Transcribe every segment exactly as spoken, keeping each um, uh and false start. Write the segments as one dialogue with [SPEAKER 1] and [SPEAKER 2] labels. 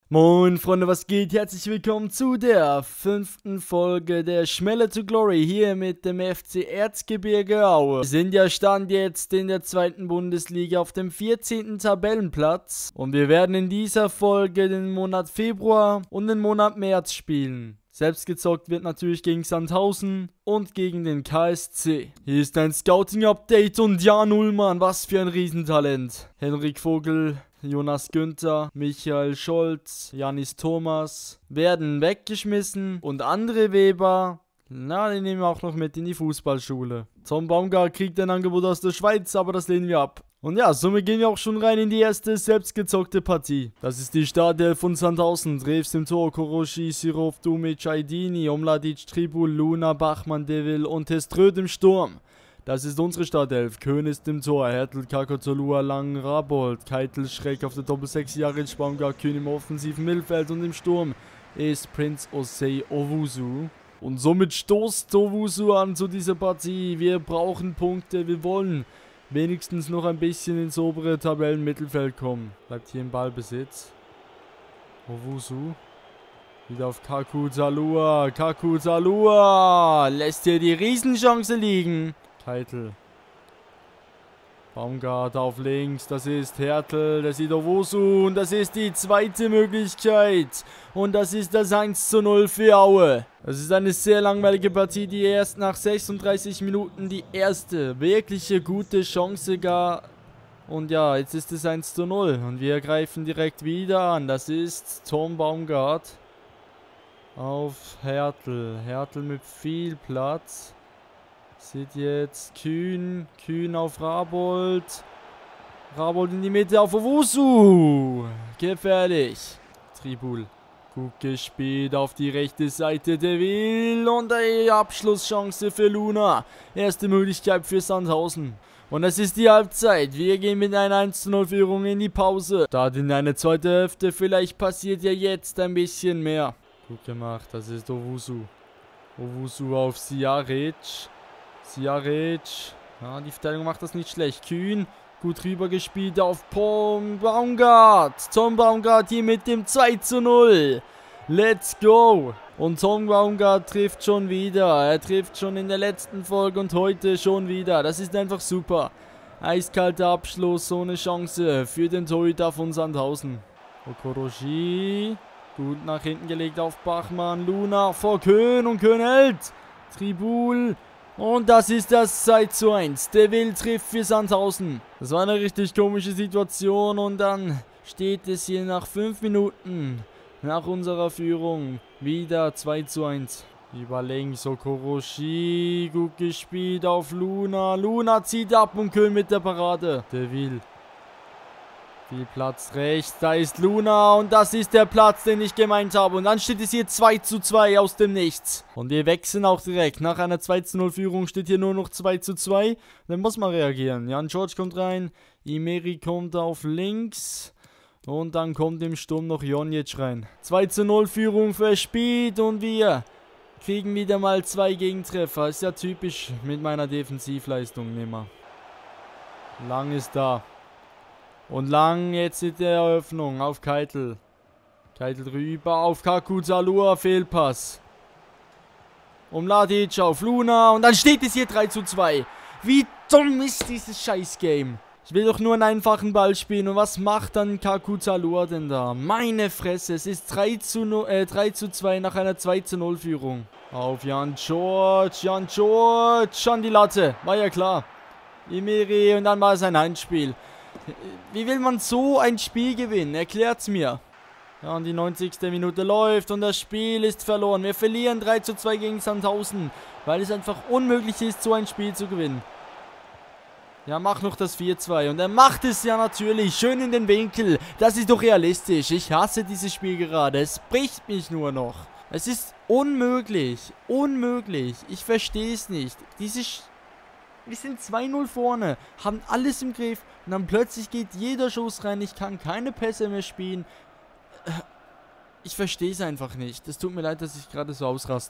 [SPEAKER 1] Moin Freunde, was geht? Herzlich willkommen zu der fünften Folge der Schmelle to Glory hier mit dem F C Erzgebirge Aue. Wir sind ja Stand jetzt in der zweiten Bundesliga auf dem vierzehnten Tabellenplatz und wir werden in dieser Folge den Monat Februar und den Monat März spielen. Selbst gezockt wird natürlich gegen Sandhausen und gegen den K S C. Hier ist ein Scouting-Update und Jan Ullmann, was für ein Riesentalent. Henrik Vogel, Jonas Günther, Michael Scholz, Janis Thomas werden weggeschmissen und André Weber, na, den nehmen wir auch noch mit in die Fußballschule. Tom Baumgart kriegt ein Angebot aus der Schweiz, aber das lehnen wir ab. Und ja, somit gehen wir auch schon rein in die erste selbstgezockte Partie. Das ist die Startelf von Sandhausen. Dreves im Tor, Koroshi, Sirov, Dumic, Aydini, Omladic, Tribul, Luna, Bachmann, Devil und Teströd im Sturm. Das ist unsere Startelf. Köhn ist im Tor, Hertel, Kakotolua, Lang, Rabold, Keitel, Schreck auf der Doppel-sechs, Jaric, Baumgart, Kühn im offensiven Mittelfeld und im Sturm ist Prince Osei Owusu. Und somit stoßt Owusu an zu dieser Partie. Wir brauchen Punkte, wir wollen wenigstens noch ein bisschen ins obere Tabellenmittelfeld kommen. Bleibt hier im Ballbesitz. Owusu. Wieder auf Kaku Zalua. Kaku Zalua lässt hier die Riesenchance liegen. Keitel. Baumgart auf links. Das ist Hertel. Das ist Owusu. Und das ist die zweite Möglichkeit. Und das ist das eins zu null für Aue. Das ist eine sehr langweilige Partie, die erst nach sechsunddreißig Minuten die erste wirkliche gute Chance gab. Und ja, jetzt ist es eins zu null. Und wir greifen direkt wieder an. Das ist Tom Baumgart. Auf Hertel. Hertel mit viel Platz. Sieht jetzt Kühn. Kühn auf Rabold. Rabold in die Mitte auf Owusu. Gefährlich. Tribul. Gut gespielt auf die rechte Seite. Devil. Und die Abschlusschance für Luna. Erste Möglichkeit für Sandhausen. Und es ist die Halbzeit. Wir gehen mit einer eins zu null Führung in die Pause. Start in eine zweite Hälfte. Vielleicht passiert ja jetzt ein bisschen mehr. Gut gemacht. Das ist Owusu. Owusu auf Siaric. Siaric. Ja, die Verteidigung macht das nicht schlecht. Kühn. Gut rüber gespielt auf Tom Baumgart. Tom Baumgart hier mit dem zwei zu null. Let's go. Und Tom Baumgart trifft schon wieder. Er trifft schon in der letzten Folge und heute schon wieder. Das ist einfach super. Eiskalter Abschluss ohne Chance für den Torhüter von Sandhausen. Okoroshi. Gut nach hinten gelegt auf Bachmann. Luna vor Köhn und Köhn hält. Tribul. Und das ist das zwei zu eins. Devil trifft für Sandhausen. Das war eine richtig komische Situation. Und dann steht es hier nach fünf Minuten nach unserer Führung wieder zwei zu eins. Über links Okoroshi. Gut gespielt auf Luna. Luna zieht ab und Köhn mit der Parade. Devil. Viel Platz rechts, da ist Luna und das ist der Platz, den ich gemeint habe. Und dann steht es hier zwei zu zwei aus dem Nichts. Und wir wechseln auch direkt. Nach einer zwei zu null Führung steht hier nur noch zwei zu zwei. Dann muss man reagieren. Jan George kommt rein, Imeri kommt auf links. Und dann kommt im Sturm noch Jonic rein. zwei zu null Führung verspielt und wir kriegen wieder mal zwei Gegentreffer. Ist ja typisch mit meiner Defensivleistung, nimmer. Lang ist da. Und Lang jetzt in der Eröffnung auf Keitel. Keitel rüber auf Kaku Zalua, Fehlpass. Omladic auf Luna und dann steht es hier drei zu zwei. Wie dumm ist dieses Scheiß-Game? Ich will doch nur einen einfachen Ball spielen und was macht dann Kaku Zalua denn da? Meine Fresse, es ist drei zu zwei nach einer zwei zu null Führung. Auf Jan George, Jan George, an die Latte, war ja klar. Imeri und dann war es ein Handspiel. Wie will man so ein Spiel gewinnen? Erklärt's mir. Ja, und die neunzigste Minute läuft und das Spiel ist verloren. Wir verlieren drei zu zwei gegen Sandhausen, weil es einfach unmöglich ist, so ein Spiel zu gewinnen. Ja, mach noch das vier zu zwei. Und er macht es ja natürlich. Schön in den Winkel. Das ist doch realistisch. Ich hasse dieses Spiel gerade. Es bricht mich nur noch. Es ist unmöglich. Unmöglich. Ich verstehe es nicht. Diese Sch Wir sind zwei null vorne, haben alles im Griff und dann plötzlich geht jeder Schuss rein. Ich kann keine Pässe mehr spielen. Ich verstehe es einfach nicht. Es tut mir leid, dass ich gerade so ausraste.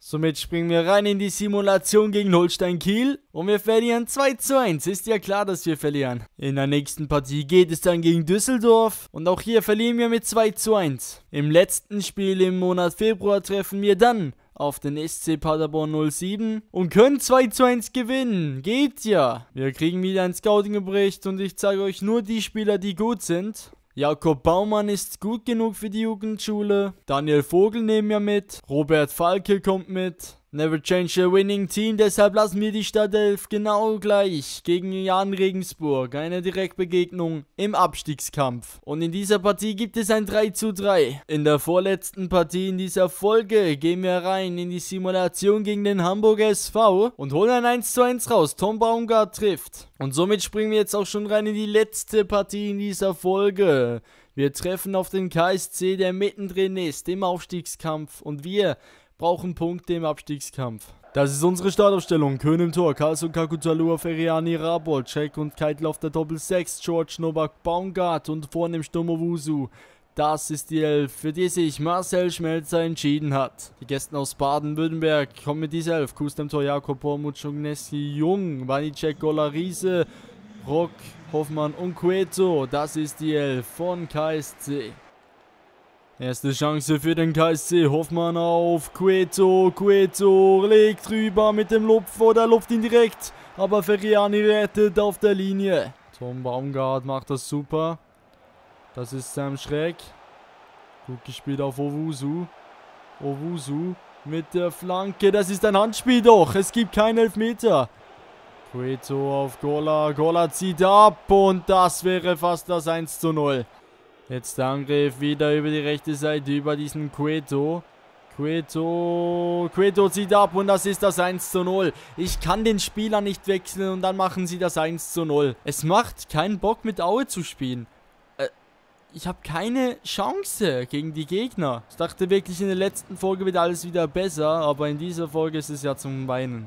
[SPEAKER 1] Somit springen wir rein in die Simulation gegen Holstein Kiel und wir verlieren zwei zu eins. Ist ja klar, dass wir verlieren. In der nächsten Partie geht es dann gegen Düsseldorf und auch hier verlieren wir mit zwei zu eins. Im letzten Spiel im Monat Februar treffen wir dann auf den S C Paderborn null sieben und können zwei zu eins gewinnen. Geht ja. Wir kriegen wieder einen Scouting-Bericht und ich zeige euch nur die Spieler, die gut sind. Jakob Baumann ist gut genug für die Jugendschule. Daniel Vogel nehmen wir mit. Robert Falke kommt mit. Never change a winning team, deshalb lassen wir die Startelf genau gleich gegen Jan Regensburg. Eine Direktbegegnung im Abstiegskampf. Und in dieser Partie gibt es ein drei zu drei. In der vorletzten Partie in dieser Folge gehen wir rein in die Simulation gegen den Hamburger S V und holen ein eins zu eins raus. Tom Baumgart trifft. Und somit springen wir jetzt auch schon rein in die letzte Partie in dieser Folge. Wir treffen auf den K S C, der mittendrin ist im Aufstiegskampf und wir brauchen Punkte im Abstiegskampf. Das ist unsere Startaufstellung. Köhn im Tor, Carlson, Kakutalua, Feriani, Rabold, Cech und Keitel auf der Doppel sechs, George, Novak, Baumgart und vorne im Sturm Owusu. Das ist die Elf, für die sich Marcel Schmelzer entschieden hat. Die Gäste aus Baden-Württemberg kommen mit dieser Elf. Kust im Tor, Jakob Pormut, Schogneski, Jung, Wanicek, Gola, Riese, Rock, Hoffmann und Cueto. Das ist die Elf von K S C. Erste Chance für den K S C. Hoffmann auf Cueto. Cueto legt rüber mit dem Lupf oder lupft ihn direkt. Aber Feriani rettet auf der Linie. Tom Baumgart macht das super. Das ist Sam Schreck. Gut gespielt auf Owusu. Owusu mit der Flanke. Das ist ein Handspiel doch. Es gibt keinen Elfmeter. Cueto auf Gola. Gola zieht ab und das wäre fast das eins zu null. Jetzt der Angriff wieder über die rechte Seite, über diesen Cueto. Cueto, Cueto zieht ab und das ist das eins zu null. Ich kann den Spieler nicht wechseln und dann machen sie das eins zu null. Es macht keinen Bock mit Aue zu spielen. Äh, ich habe keine Chance gegen die Gegner. Ich dachte wirklich, in der letzten Folge wird alles wieder besser, aber in dieser Folge ist es ja zum Weinen.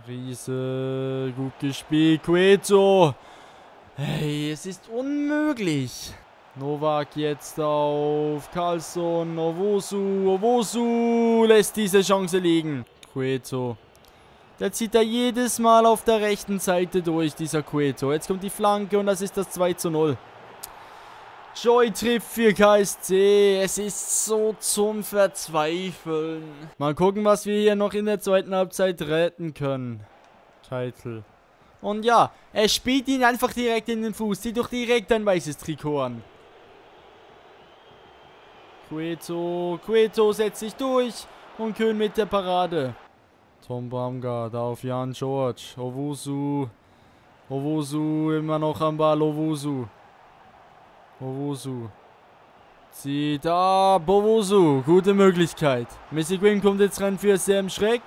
[SPEAKER 1] Riese, gut gespielt, Cueto. Hey, es ist unmöglich. Novak jetzt auf Carlson, Owusu, Owusu lässt diese Chance liegen. Cueto. Der zieht da jedes Mal auf der rechten Seite durch, dieser Cueto. Jetzt kommt die Flanke und das ist das zwei zu null. Joy trifft für K S C. Es ist so zum Verzweifeln. Mal gucken, was wir hier noch in der zweiten Halbzeit retten können. Titel. Und ja, er spielt ihn einfach direkt in den Fuß. Zieht doch direkt ein weißes Trikot an. Cueto, Cueto setzt sich durch und Köhn mit der Parade. Tom Baumgart auf Jan George. Owusu. Owusu immer noch am Ball. Owusu. Owusu. Zieht ab. Owusu. Gute Möglichkeit. Messi Quinn kommt jetzt rein für Sam Schreck.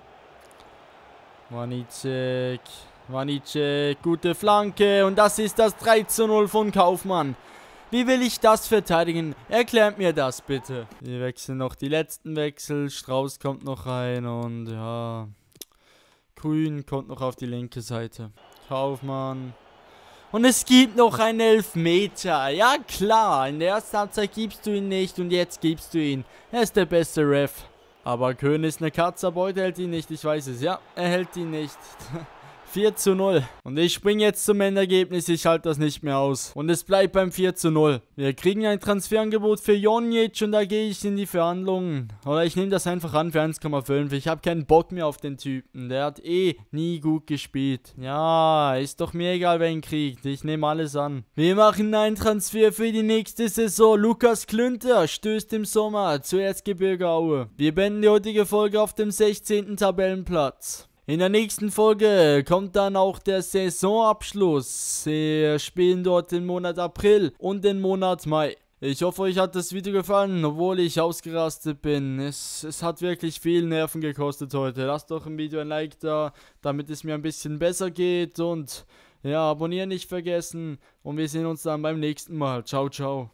[SPEAKER 1] Wanicek. Wanicek. Gute Flanke. Und das ist das drei zu null von Kaufmann. Wie will ich das verteidigen? Erklärt mir das bitte. Wir wechseln noch die letzten Wechsel. Strauß kommt noch rein und ja. Grün kommt noch auf die linke Seite. Kaufmann. Und es gibt noch einen Elfmeter. Ja klar, in der ersten Halbzeit gibst du ihn nicht und jetzt gibst du ihn. Er ist der beste Ref. Aber Köhn ist eine Katze, aber heute hält ihn nicht. Ich weiß es. Ja, er hält ihn nicht. vier zu null. Und ich springe jetzt zum Endergebnis. Ich halte das nicht mehr aus. Und es bleibt beim vier zu null. Wir kriegen ein Transferangebot für Jonic und da gehe ich in die Verhandlungen. Oder ich nehme das einfach an für eins Komma fünf. Ich habe keinen Bock mehr auf den Typen. Der hat eh nie gut gespielt. Ja, ist doch mir egal, wer ihn kriegt. Ich nehme alles an. Wir machen einen Transfer für die nächste Saison. Lukas Klünter stößt im Sommer zu Erzgebirge Aue. Wir beenden die heutige Folge auf dem sechzehnten Tabellenplatz. In der nächsten Folge kommt dann auch der Saisonabschluss. Wir spielen dort den Monat April und den Monat Mai. Ich hoffe, euch hat das Video gefallen, obwohl ich ausgerastet bin. Es, es hat wirklich viel Nerven gekostet heute. Lasst doch im Video ein Like da, damit es mir ein bisschen besser geht. Und ja, abonnieren nicht vergessen. Und wir sehen uns dann beim nächsten Mal. Ciao, ciao.